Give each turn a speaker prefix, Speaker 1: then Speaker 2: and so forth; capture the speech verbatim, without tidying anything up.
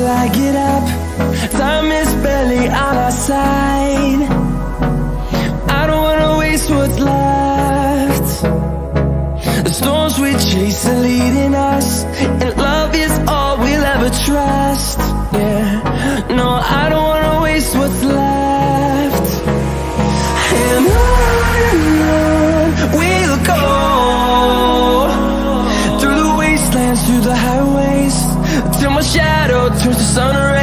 Speaker 1: I get up, time is barely on our side. I don't wanna waste what's left. The storms we chase are leading us, and love is all we'll ever trust. Yeah, no, I don't wanna waste what's left. And on and on we'll go, through the wastelands, through the highways, till my shadow turns to sun rays.